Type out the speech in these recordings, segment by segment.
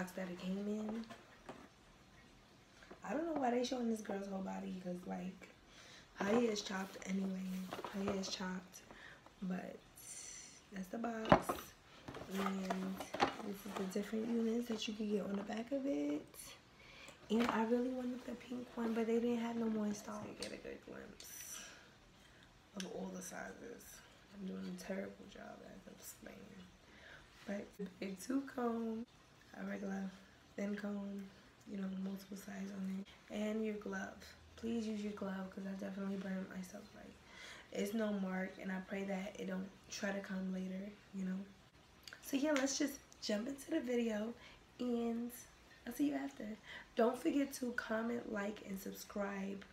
box that it came in. I don't know why they showing this girl's whole body, because like her hair is chopped anyway. Her hair is chopped, but that's the box. And this is the different units that you can get on the back of it. And I really wanted the pink one, but they didn't have no more in stock. So you get a good glimpse of all the sizes. I'm doing a terrible job at explaining. But big 2 comb, a regular thin comb, you know, multiple size on it, and your glove. Please use your glove, because I definitely burned myself. Like, it's no mark, and I pray that it don't try to come later, you know. So yeah, let's just jump into the video, and I'll see you after. Don't forget to comment, like, and subscribe.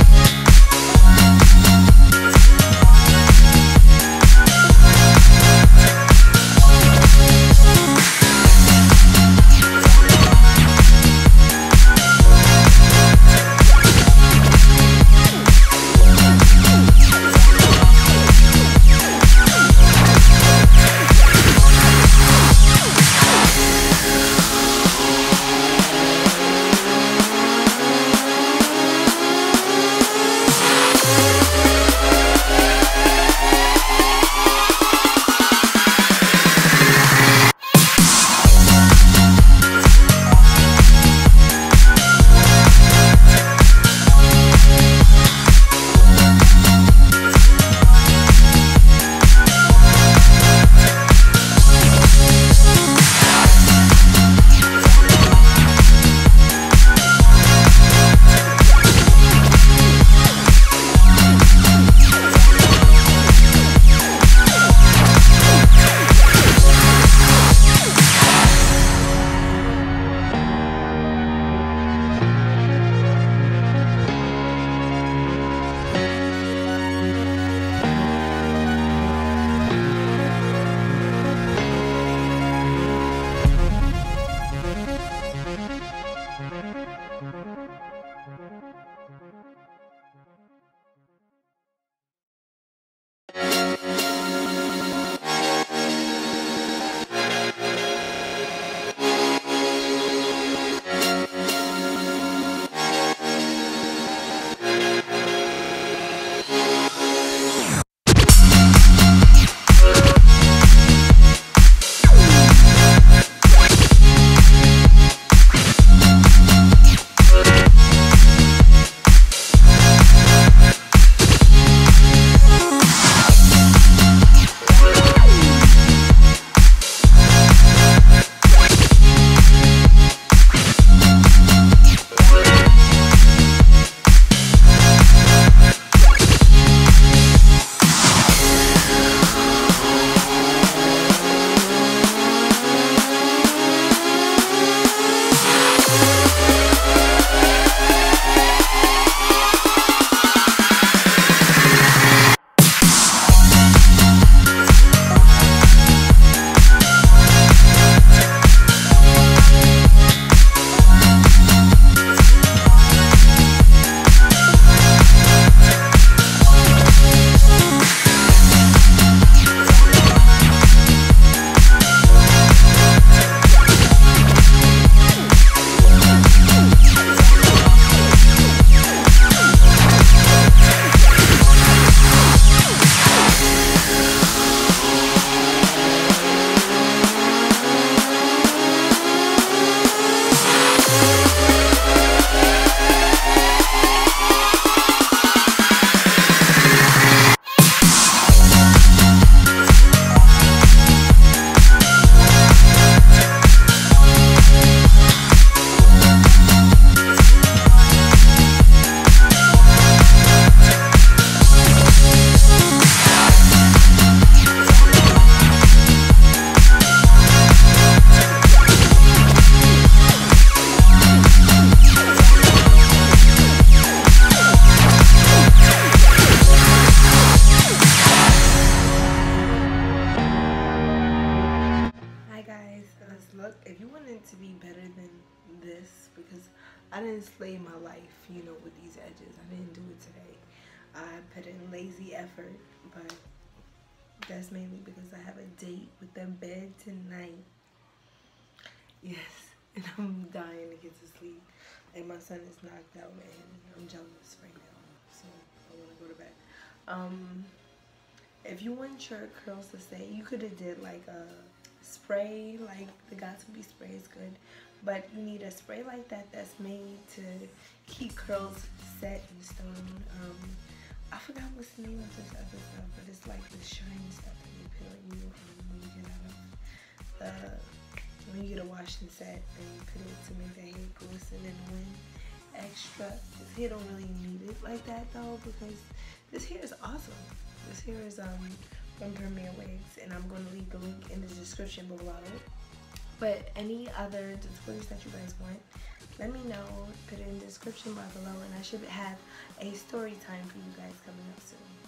To be better than this, because I didn't slay my life, you know, with these edges. I didn't do it today. I put in lazy effort, but that's mainly because I have a date with them bed tonight. Yes, and I'm dying to get to sleep. Like my son is knocked out and I'm jealous right now, so I want to go to bed. If you want your curls to stay, you could have did like a spray, like the Got2b spray is good, but you need a spray like that that's made to keep curls set in stone. I forgot what's the name of this other stuff, but it's like the shiny stuff that they put on you when you get out of when you get a wash and set, and you put it to make the hair glisten and win extra. This hair don't really need it like that though, because this hair is awesome. This hair is from Premier Wigs, and I'm going to leave the link in the description below. But any other tutorials that you guys want, let me know. Put it in the description bar below, and I should have a story time for you guys coming up soon.